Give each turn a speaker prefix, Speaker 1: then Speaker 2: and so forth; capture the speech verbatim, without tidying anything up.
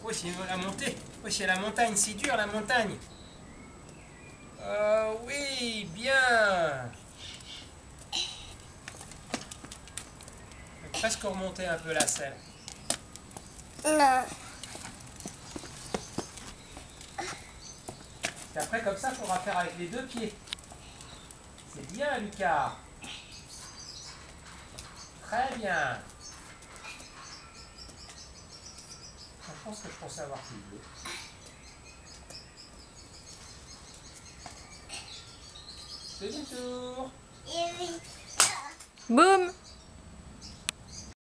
Speaker 1: Oui, c'est la montée. Oui, c'est la montagne. C'est dur, la montagne. Euh, oui, bien. On va presque remonter un peu la selle.
Speaker 2: Non.
Speaker 1: Et après, comme ça, il faudra faire avec les deux pieds. C'est bien, Lucas. Très bien. Je pense que je pensais avoir plus bleu. Deuxième tour.
Speaker 2: Et oui.
Speaker 3: Boum!